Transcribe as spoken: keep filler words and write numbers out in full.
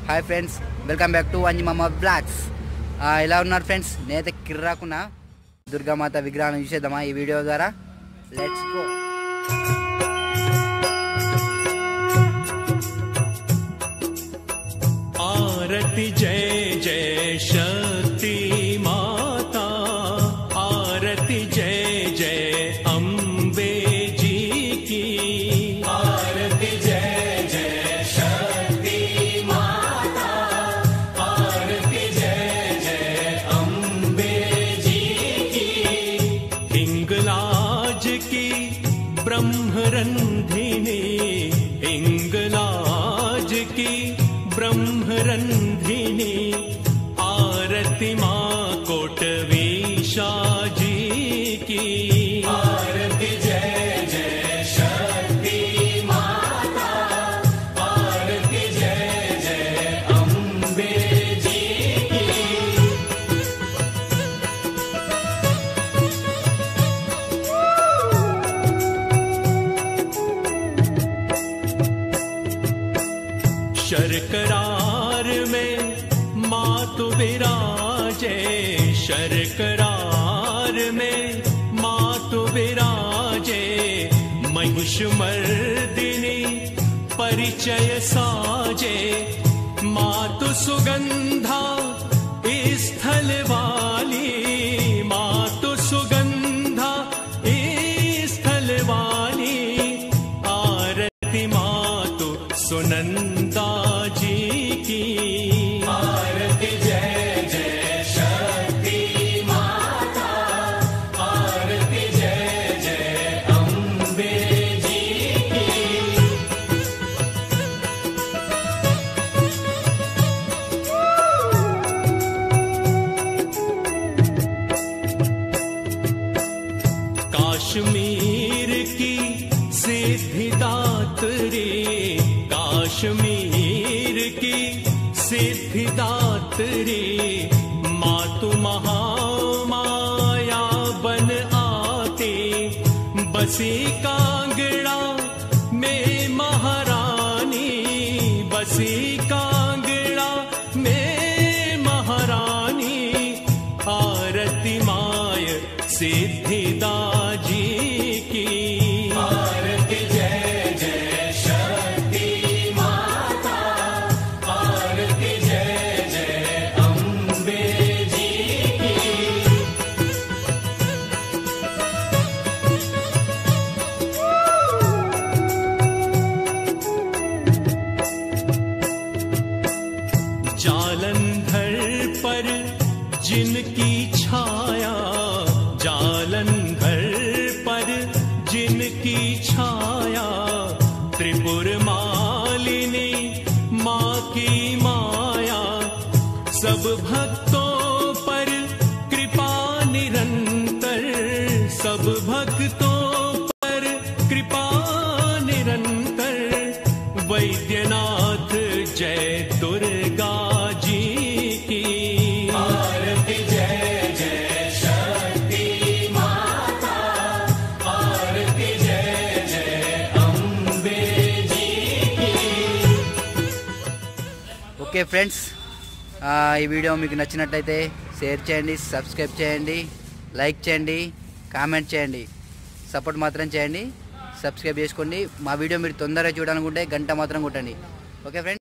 Hi friends, welcome back to Anjimama blogs. ఎలా ఉన్నారు friends? నేనైతే కిర్రాకున్నా. దుర్గామాత విగ్రహాన్ని చూసేద్దామా ఈ వీడియో ద్వారా? Let's go. आरती जय जय शक्ति माता, आरती जय जय अम्बे जी की, आरती जय जय शक्ति माता, आरती जय जय अम्बे जी की. हिंगलाज की ब्रह्मरंधिनी, हिंगलाज की ब्रह्मरंधिनी, आरती माँ कोटवीशा जी की, आरती जय जय शक्ति माता, आरती जय जय अम्बे जी की. शर्करार में मातु विराजे, शर्करार में मातु विराजे, महिष मर्दिनी परिचय साजे, मातु सुगंधा स्थल वाली, मातु सुगंधा स्थल वाली, आरती मातु सुनंदा जी की, आरती जय जय शक्ति माता, आरती जय जय अम्बे जी की. काश्मीर की सिद्धिदात्री, कश्मीर की सिद्धिदात्री, मातु महामाया बन आती, बसी कांगड़ा में महारानी, बसी कांगड़ा में महारानी, आरती माय सिद्धिदा जी की, आरती जय जय शक्ति माता, आरती जय जय अम्बे जी की. जालंधर पर जिनकी छाया, जालंधर पर जिनकी छाया, त्रिपुर मालिनी माँ की माया, सब भक्तों पर कृपा निरंतर, सब भक्तों पर कृपा निरंतर, वैद्यनाथ जय दुर्गा जी की, आरती जय जय शक्ति माता, आरती जय जय अम्बे जी की. ఓకే ఫ్రెండ్స్, ఈ వీడియో మీకు నచ్చినట్లయితే షేర్ చేయండి, సబ్స్క్రైబ్ చేయండి, లైక్ చేయండి, కామెంట్ చేయండి, సపోర్ట్ మాత్రం చేయండి. సబ్స్క్రైబ్ చేసుకోండి. మా వీడియో మీరు తొందరగా చూడాలనుకుంటే గంట మాత్రం కొట్టండి. Okay friends.